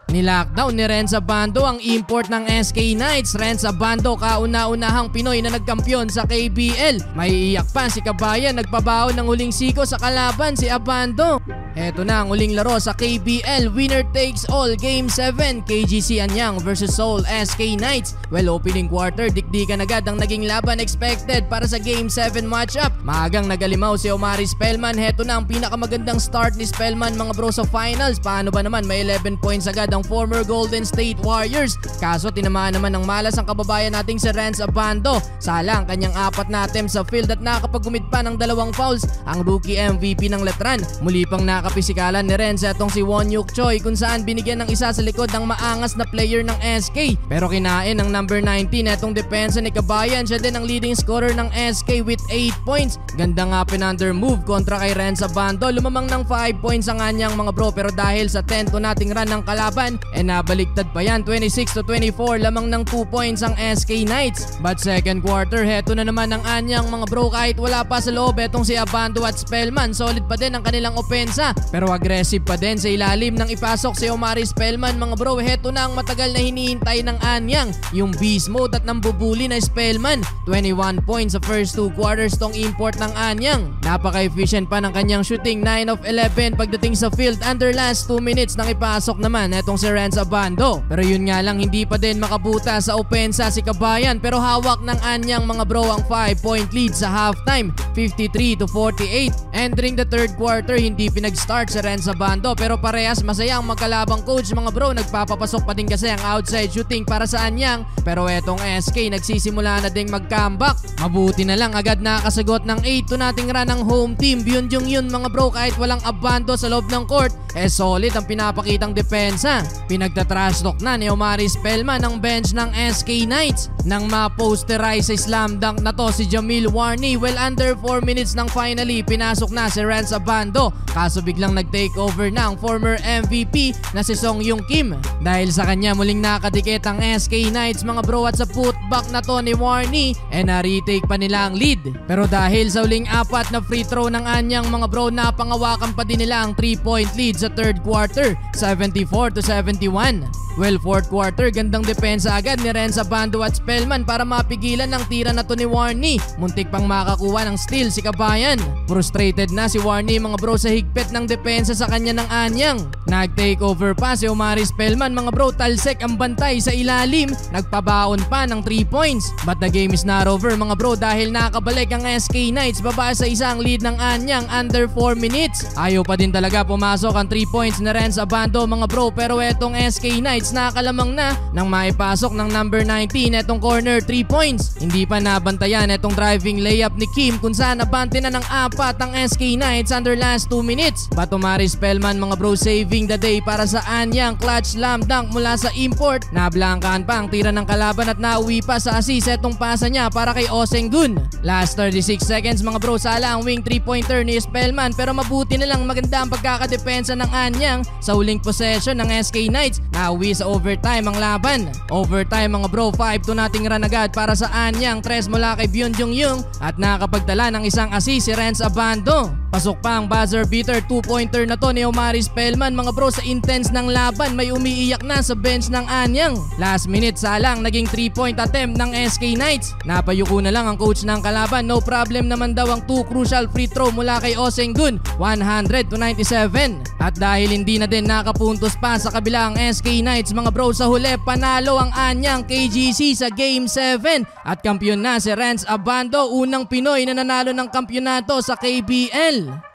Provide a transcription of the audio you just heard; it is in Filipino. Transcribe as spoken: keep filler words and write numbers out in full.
Nilockdown ni Rhenz Abando ang import ng S K Knights. Rhenz Abando, kauna-unahang Pinoy na nagkampiyon sa K B L. May iyak pa si Kabayan, nagpabaon ng huling siko sa kalaban si Abando. Eto na ang huling laro sa K B L, winner takes all, Game seven, K G C Anyang versus Seoul S K Knights. Well, opening quarter, dikdikan agad ang naging laban expected para sa Game seven matchup. Maagang nagalimaw si Omari Spellman. Heto na ang pinakamagandang start ni Spellman mga bro sa finals. Paano ba naman, may eleven points agad ang former Golden State Warriors. Kaso tinamaan naman ng malas ang kababayan nating si Rhenz Abando. Sala ang kanyang apat na attempts sa field at nakapagumit pa ng dalawang fouls ang rookie M V P ng Letran. Muli pang nakapisikalan ni Rhenz etong si Wonyuk Choi kung saan binigyan ng isa sa likod ng maangas na player ng S K. Pero kinain ng number nineteen etong depensa ni Kabayan. Siya din ang leading scorer ng S K with eight points. Ganda nga pinander move kontra kay Rhenz Abando. Lumamang ng five points ang anyang mga bro, pero dahil sa ten to nating run ng kalaban, eh nabaliktad pa yan. twenty-six to twenty-four, lamang ng two points ang S K Knights. But second quarter, heto na naman ang anyang mga bro. Kahit wala pa sa loob etong si Abando at Spellman, solid pa din ang kanilang opensa, pero aggressive pa din sa ilalim ng ipasok si Omari Spellman mga bro. Heto na ang matagal na hinihintay ng anyang, yung beast mode at nambubuli na Spellman. twenty-one points sa first two quarters tong import ng anyang. Napaka-efficient pa ng kanyang shooting, nine of eleven pagdating sa field under last two minutes nang ipasok naman etong si Rhenz Abando. Pero yun nga lang, hindi pa din makabuta sa opensa si Kabayan, pero hawak ng anyang mga bro ang five point lead sa halftime, fifty-three to forty-eight. Entering the third quarter, hindi pinag-start si Rhenz Abando, pero parehas masaya ang magkalabang coach mga bro. Nagpapapasok pa din kasi ang outside shooting para sa anyang, pero etong S K nagsisimula na ding mag-comeback. Mabuti na lang agad nakasagot ng eight to nating run ng home team. Yun yung yun mga bro, kahit walang Abando sa loob ng court, eh solid ang pinapakitang depensa. Pinagtatrash talk na ni Omari Spellman ng bench ng S K Knights nang ma-posterize sa slam dunk na to si Jamil Warney. Well, under four minutes nang finally pinasok na si Rhenz Abando, kaso biglang nag-take over na ang former M V P na si Song Yung Kim. Dahil sa kanya muling nakadikit ang S K Knights mga bro, at sa putback na to ni Warney, eh na-retake pa nila ang lead. Pero dahil sa uling apat na free throw ng anyang mga bro, napangawakan pa din nila ang three point lead sa third quarter, seventy-four to seventy-one. Well, fourth quarter, gandang depensa agad ni Rhenz Abando at Spellman para mapigilan ng tira na to ni Warney. Muntik pang makakuha ng steal si Kabayan. Frustrated na si Warney mga bro sa higpit ng depensa sa kanya ng anyang. Nag-take over pa si Omari Spellman mga bro, talsek ang bantay sa ilalim, nagpabaon pa ng three points. But the game is not over mga bro, dahil nakabalik ang S K Knights baba sa isang lead ng anyang under four minutes. Ayaw pa din talaga pumasok ang three points ni Rhenz Abando mga bro, pero etong S K Knights nakalamang na nang maipasok ng number nineteen etong corner three points. Hindi pa nabantayan etong driving layup ni Kim kung saan nabante na ng apat ang S K Knights under last two minutes. But Omari Spellman mga bro saving the day para sa anyang clutch slam dunk mula sa import. Nablangkaan pa ang tira ng kalaban at nauwi pa sa assist etong pasa niya para kay Osengun. Last thirty-six seconds mga bro, sala ang wing three pointer ni Spellman, pero mabuti na lang maganda ang pagkakadepensa ng anyang sa huling possession ng S K Knights. Nauwi sa overtime ang laban. Overtime mga bro, five to nating run agad para sa anyang, tres mula kay Byun Jung Yung at nakapagtala ng isang assist si Rhenz Abando. Pasok pa ang buzzer beater two pointer na to ni Omari Spellman mga bro. Sa intense ng laban, may umiiyak na sa bench ng anyang. Last minute salang naging three point attempt ng S K Knights. Napayuko na lang ang coach ng kalaban. No problem naman daw ang two crucial free throw mula kay Osengun, one hundred to ninety-seven. At dahil hindi na din nakapuntos pa sa kabila ang S K Knights mga bro, sa huli panalo ang anyang K G C sa Game seven at kampiyon na si Rhenz Abando, unang Pinoy na nanalo ng kampyonato sa K B L.